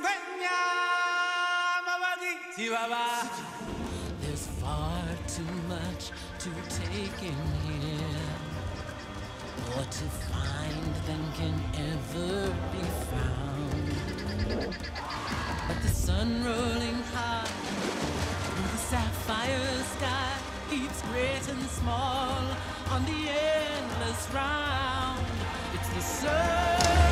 There's far too much to take in here, more to find than can ever be found. But the sun rolling high through the sapphire sky keeps great and small on the endless round. It's the sun.